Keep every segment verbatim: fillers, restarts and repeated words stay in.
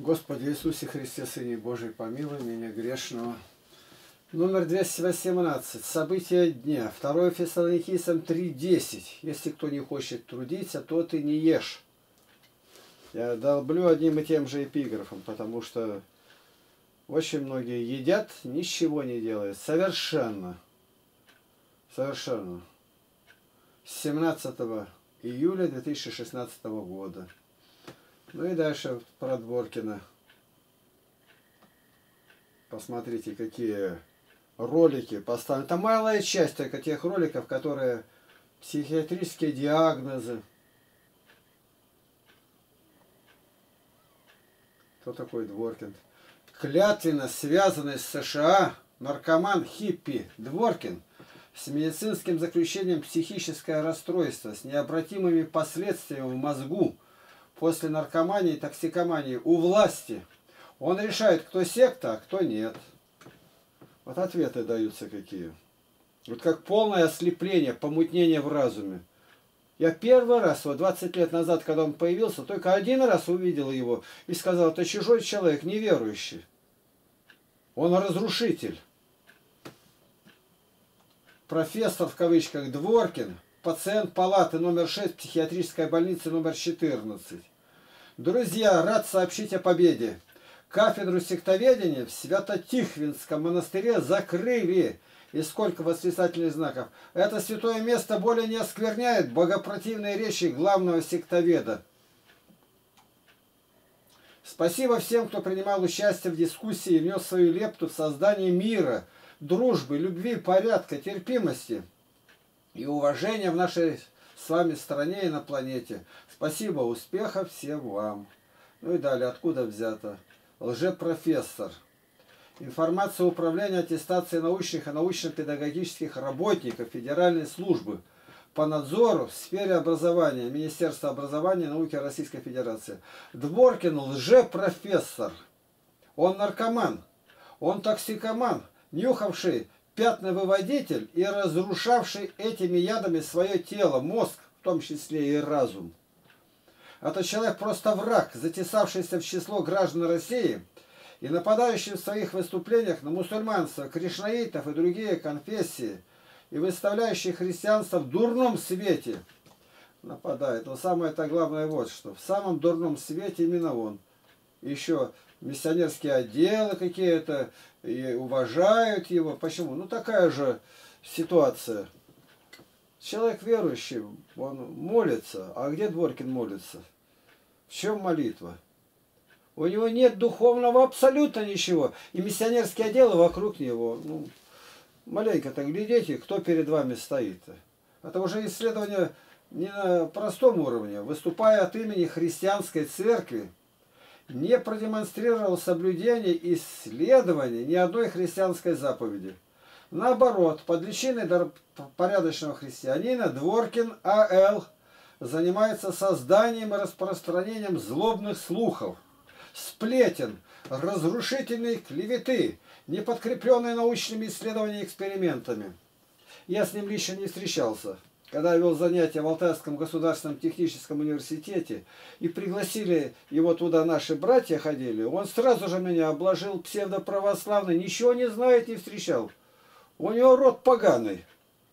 Господи Иисусе Христе, Сыне Божий, помилуй меня грешного. Номер двести восемнадцать. События дня. второе Фессалоникийцам три десять. Если кто не хочет трудиться, то ты не ешь. Я долблю одним и тем же эпиграфом, потому что очень многие едят, ничего не делают. Совершенно. Совершенно. С семнадцатого июля две тысячи шестнадцатого года. Ну и дальше про Дворкина. Посмотрите, какие ролики поставлены. Это малая часть только тех роликов, которые психиатрические диагнозы. Кто такой Дворкин? Клятвенно связанный с США наркоман хиппи Дворкин с медицинским заключением психическое расстройство с необратимыми последствиями в мозгу после наркомании и токсикомании у власти. Он решает, кто секта, а кто нет. Вот ответы даются какие. Вот как полное ослепление, помутнение в разуме. Я первый раз, вот двадцать лет назад, когда он появился, только один раз увидел его и сказал, это чужой человек, неверующий. Он разрушитель. Профессор, в кавычках, Дворкин, пациент палаты номер шесть, психиатрической больницы номер четырнадцать. Друзья, рад сообщить о победе. Кафедру сектоведения в Свято-Тихвинском монастыре закрыли. И сколько восклицательных знаков. Это святое место более не оскверняет богопротивные речи главного сектоведа. Спасибо всем, кто принимал участие в дискуссии и внес свою лепту в создание мира, дружбы, любви, порядка, терпимости и уважения в нашей с вами стране и на планете. Спасибо, успехов всем вам. Ну и далее, откуда взято? Лжепрофессор. Информация Управления аттестации научных и научно-педагогических работников Федеральной службы по надзору в сфере образования Министерства образования и науки Российской Федерации. Дворкин лжепрофессор. Он наркоман. Он токсикоман, нюхавший пятновыводитель и разрушавший этими ядами свое тело, мозг, в том числе и разум. Этот человек просто враг, затесавшийся в число граждан России и нападающий в своих выступлениях на мусульманство, кришнаитов и другие конфессии, и выставляющий христианство в дурном свете. Нападает. Но самое-то главное вот что. В самом дурном свете именно он. Еще миссионерские отделы какие-то и уважают его. Почему? Ну такая же ситуация. Человек верующий, он молится. А где Дворкин молится? В чем молитва? У него нет духовного абсолютно ничего. И миссионерские отделы вокруг него. Ну, маленько-то глядите, кто перед вами стоит. Это уже исследование не на простом уровне. Выступая от имени христианской церкви, не продемонстрировал соблюдение и исследование ни одной христианской заповеди. Наоборот, под личиной порядочного христианина Дворкин А Л занимается созданием и распространением злобных слухов, сплетен, разрушительной клеветы, не подкрепленной научными исследованиями и экспериментами. Я с ним лично не встречался. Когда я вел занятия в Алтайском государственном техническом университете и пригласили его туда, наши братья ходили, он сразу же меня обложил псевдоправославный, ничего не знает, не встречал. У него рот поганый.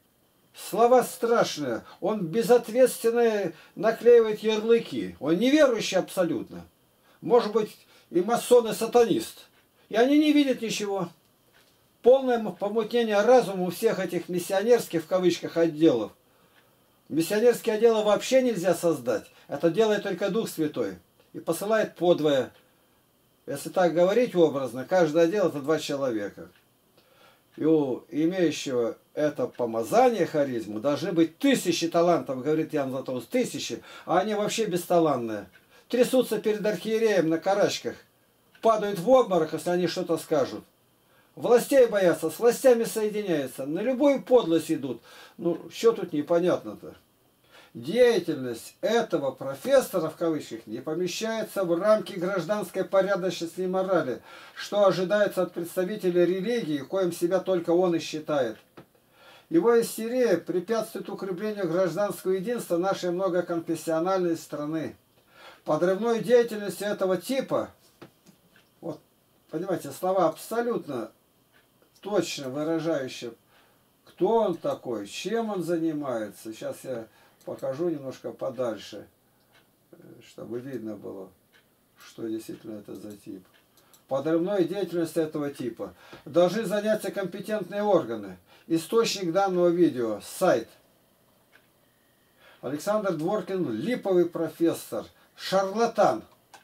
Слова страшные. Он безответственно наклеивает ярлыки. Он неверующий абсолютно. Может быть, и масон, и сатанист. И они не видят ничего. Полное помутнение разума у всех этих миссионерских, в кавычках, отделов. Миссионерские отделы вообще нельзя создать. Это делает только Дух Святой. И посылает подвое. Если так говорить образно, каждый отдел это два человека. И у имеющего это помазание, харизму, должны быть тысячи талантов, говорит Ян Златоуст, тысячи, а они вообще бесталанные. Трясутся перед архиереем на карачках, падают в обморок, если они что-то скажут. Властей боятся, с властями соединяются, на любую подлость идут. Ну, что тут непонятно-то? Деятельность этого профессора, в кавычках, не помещается в рамки гражданской порядочности и морали, что ожидается от представителей религии, коим себя только он и считает. Его истерия препятствует укреплению гражданского единства нашей многоконфессиональной страны. Подрывной деятельностью этого типа понимаете, слова абсолютно точно выражающие, кто он такой, чем он занимается. Сейчас я покажу немножко подальше, чтобы видно было, что действительно это за тип. Подрывной деятельностью этого типа должны заняться компетентные органы. Источник данного видео – сайт. Александр Дворкин – липовый профессор, шарлатан.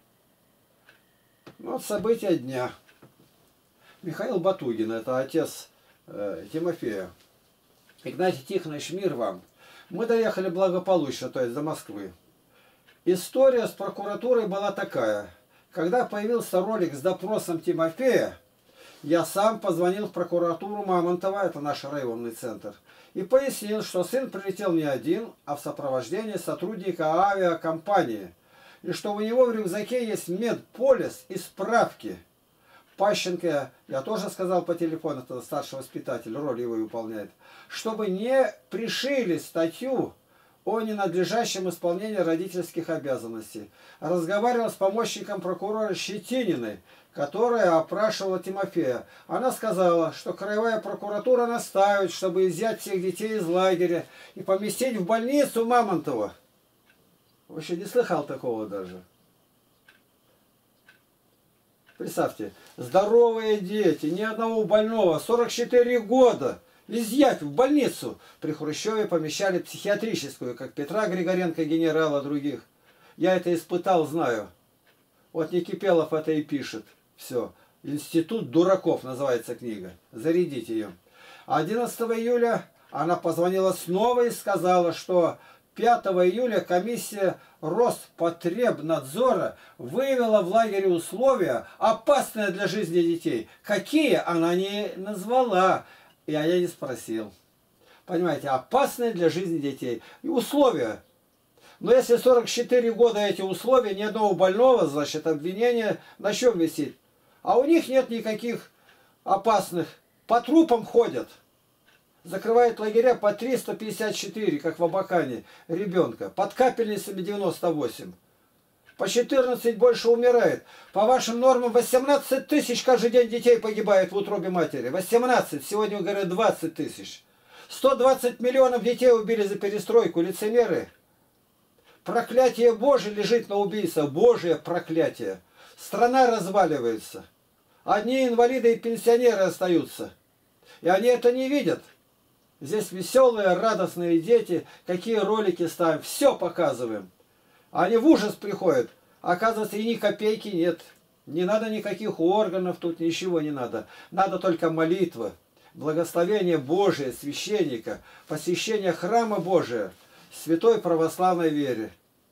Вот события дня. Михаил Батугин – это отец э, Тимофея. Игнатий Тихонович, мир вам. Мы доехали благополучно, то есть до Москвы. История с прокуратурой была такая. Когда появился ролик с допросом Тимофея, я сам позвонил в прокуратуру Мамонтова, это наш районный центр, и пояснил, что сын прилетел не один, а в сопровождении сотрудника авиакомпании, и что у него в рюкзаке есть медполис и справки. Пащенко, я тоже сказал по телефону, это старший воспитатель, роль его выполняет, чтобы не пришили статью о ненадлежащем исполнении родительских обязанностей. Разговаривал с помощником прокурора Щетининой, которая опрашивала Тимофея. Она сказала, что краевая прокуратура настаивает, чтобы изъять всех детей из лагеря и поместить в больницу Мамонтова. Вообще не слыхал такого даже. Представьте, здоровые дети, ни одного больного, сорок четыре года. Изъять в больницу. При Хрущеве помещали психиатрическую, как Петра Григоренко, генерала, других. Я это испытал, знаю. Вот Никипелов это и пишет. Все. «Институт дураков» называется книга. Зарядите ее. одиннадцатого июля она позвонила снова и сказала, что пятого июля комиссия Роспотребнадзора выявила в лагере условия, опасные для жизни детей. Какие, она не назвала. И я не спросил. Понимаете, опасные для жизни детей. И условия. Но если сорок четыре года эти условия, ни одного больного, значит, обвинение на чем висит? А у них нет никаких опасных. По трупам ходят. Закрывают лагеря по триста пятьдесят четыре, как в Абакане, ребенка. Под капельницами девяносто восемь. По четырнадцать больше умирает. По вашим нормам восемнадцать тысяч каждый день детей погибает в утробе матери. восемнадцать. Сегодня говорят двадцать тысяч. сто двадцать миллионов детей убили за перестройку. Лицемеры. Проклятие Божие лежит на убийцах. Божие проклятие. Страна разваливается. Одни инвалиды и пенсионеры остаются. И они это не видят. Здесь веселые, радостные дети. Какие ролики ставим. Все показываем. Они в ужас приходят. Оказывается, и ни копейки нет. Не надо никаких органов, тут ничего не надо. Надо только молитва, благословение Божие, священника, посещение храма Божия, святой православной вере.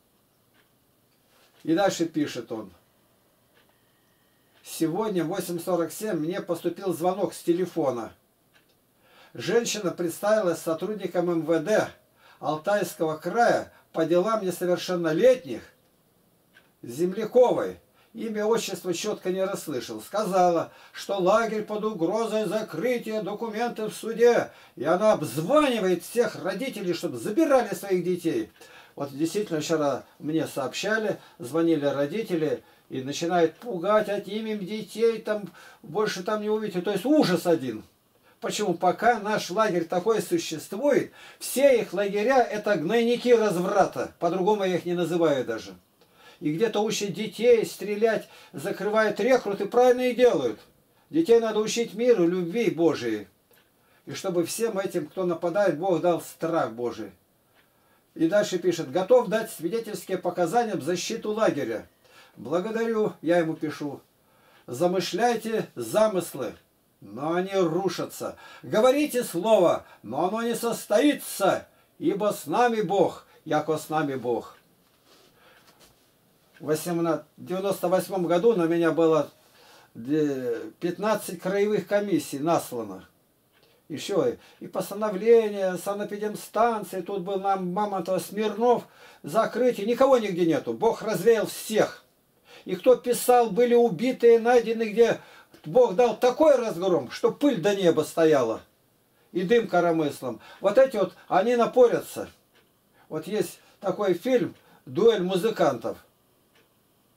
И дальше пишет он. Сегодня в восемь сорок семь мне поступил звонок с телефона. Женщина представилась сотрудником эм вэ дэ Алтайского края по делам несовершеннолетних, Земляковой. Имя, отчество четко не расслышал. Сказала, что лагерь под угрозой закрытия документов в суде. И она обзванивает всех родителей, чтобы забирали своих детей. Вот действительно вчера мне сообщали, звонили родители и начинают пугать, отнимем детей, там больше там не увидите. То есть ужас один. Почему? Пока наш лагерь такой существует, все их лагеря это гнойники разврата. По-другому я их не называю даже. И где-то учат детей стрелять, закрывают рекруты, правильно и делают. Детей надо учить миру, любви Божией. И чтобы всем этим, кто нападает, Бог дал страх Божий. И дальше пишет, готов дать свидетельские показания в защиту лагеря. Благодарю, я ему пишу. Замышляйте замыслы, но они рушатся. Говорите слово, но оно не состоится, ибо с нами Бог, яко с нами Бог. В девяносто восьмом году на меня было пятнадцать краевых комиссий наслано. Еще и постановление, санэпидемстанции, тут был нам Мамонтов, Смирнов, закрытие, никого нигде нету. Бог развеял всех. И кто писал, были убитые, найдены, где Бог дал такой разгром, что пыль до неба стояла. И дым коромыслом. Вот эти вот, они напорятся. Вот есть такой фильм «Дуэль музыкантов».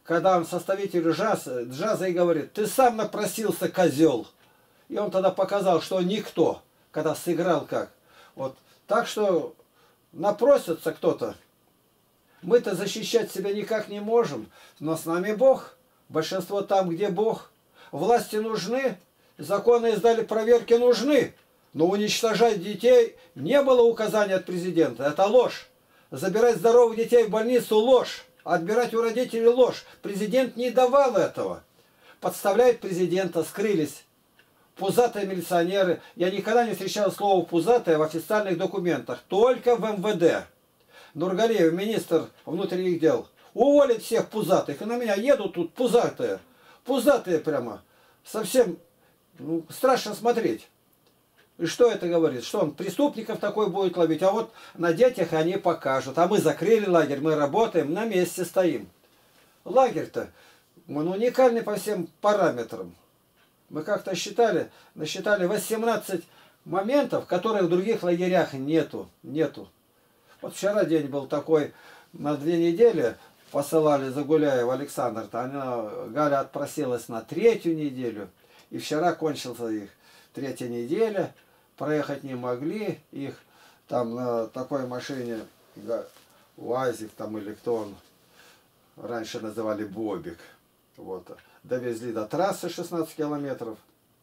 когда он составитель джаза, джаза и говорит: ты сам напросился, козел. И он тогда показал, что он никто, когда сыграл как. Вот. Так что напросится кто-то. Мы-то защищать себя никак не можем, но с нами Бог. Большинство там, где Бог. Власти нужны, законы издали, проверки нужны. Но уничтожать детей не было указания от президента. Это ложь. Забирать здоровых детей в больницу – ложь. Отбирать у родителей – ложь. Президент не давал этого. Подставляют президента, скрылись. Пузатые милиционеры. Я никогда не встречал слово «пузатые» в официальных документах. Только в эм вэ дэ. Нургалиев, министр внутренних дел, уволит всех пузатых. И на меня едут тут пузатые. Пузатые прямо. Совсем ну, страшно смотреть. И что это говорит? Что он преступников такой будет ловить? А вот на детях они покажут. А мы закрыли лагерь, мы работаем, на месте стоим. Лагерь-то, он уникальный по всем параметрам. Мы как-то считали, насчитали восемнадцать моментов, которых в других лагерях нету. Нету. Вот вчера день был такой, на две недели посылали Загуляева Александр-то. Она, Галя отпросилась на третью неделю. И вчера кончился их третья неделя. Проехать не могли. Их там на такой машине, УАЗик там или кто он, раньше называли Бобик. Вот. Довезли до трассы шестнадцать километров.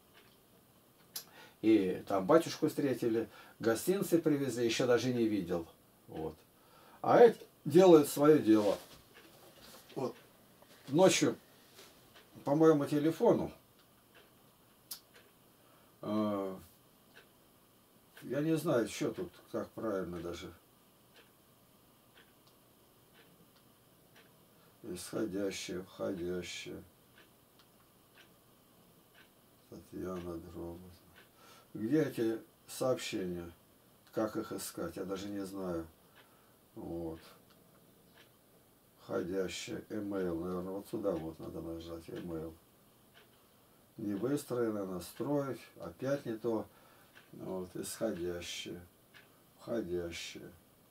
И там батюшку встретили, гостинцы привезли, еще даже не видел. Вот. А эти делают свое дело. Вот. Ночью по моему телефону э, я не знаю, что тут, как правильно даже. Исходящее, входящее. Татьяна Дробова. Где эти сообщения? Как их искать? Я даже не знаю. Вот. Входящее. Email. Наверное, вот сюда вот надо нажать. Email. Не выстроено, настроить. Опять не то. Вот. Исходящее. Входящее.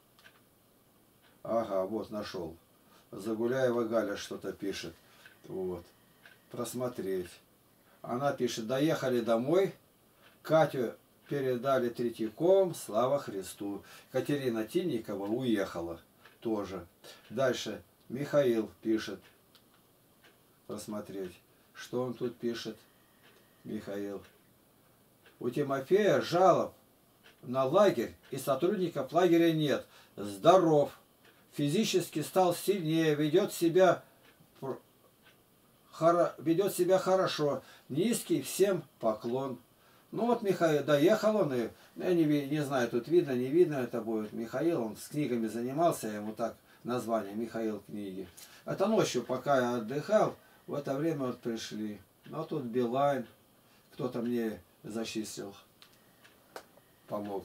Ага, вот нашел. Загуляева Галя что-то пишет. Вот. Просмотреть. Она пишет: доехали домой. Катю передали Третьяковым, слава Христу. Катерина Тинникова уехала тоже. Дальше Михаил пишет. Посмотреть, что он тут пишет. Михаил. У Тимофея жалоб на лагерь и сотрудников лагеря нет. Здоров. Физически стал сильнее, ведет себя, ведет себя хорошо. Низкий всем поклон. Ну вот Михаил, доехал он, и я не, не знаю, тут видно, не видно это будет. Михаил, он с книгами занимался, я ему так название, Михаил книги. Это ночью, пока я отдыхал, в это время вот пришли. Ну тут Билайн, кто-то мне зачислил, помог.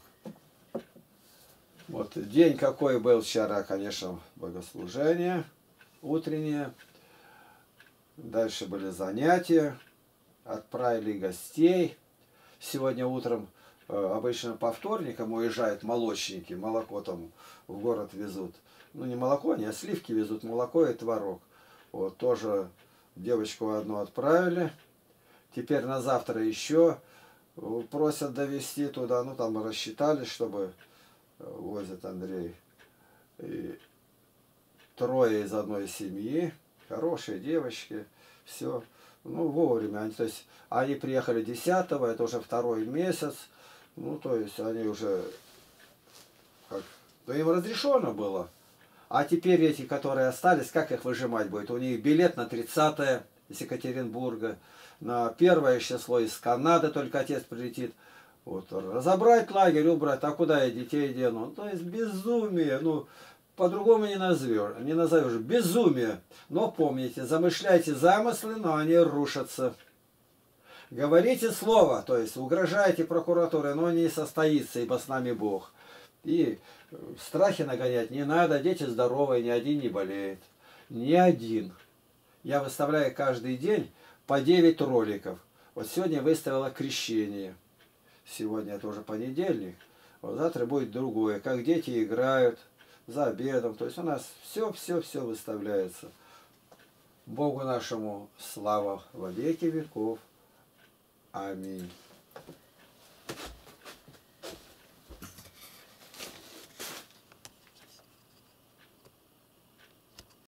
Вот день какой был вчера, конечно, богослужение утреннее. Дальше были занятия, отправили гостей. Сегодня утром, обычно по вторникам уезжают молочники, молоко там в город везут. Ну не молоко, они, а сливки везут, молоко и творог. Вот тоже девочку одну отправили. Теперь на завтра еще просят довезти туда, ну там рассчитали, чтобы возит Андрей. И трое из одной семьи, хорошие девочки, все. Ну, вовремя. Они, то есть, они приехали десятого, это уже второй месяц. Ну, то есть, они уже... Как, ну, им разрешено было. А теперь эти, которые остались, как их выжимать будет? У них билет на тридцатое из Екатеринбурга, на первое число из Канады только отец прилетит. Вот, разобрать лагерь, убрать, а куда я детей дену? То есть, безумие. Ну, по-другому не назовешь, не назовешь. Безумие. Но помните, замышляйте замыслы, но они рушатся. Говорите слово, то есть угрожаете прокуратуре, но не состоится, ибо с нами Бог. И страхи нагонять не надо, дети здоровые, ни один не болеет. Ни один. Я выставляю каждый день по девять роликов. Вот сегодня выставила крещение. Сегодня это уже понедельник. Вот завтра будет другое. Как дети играют за обедом. То есть у нас все-все-все выставляется. Богу нашему слава во веки веков. Аминь.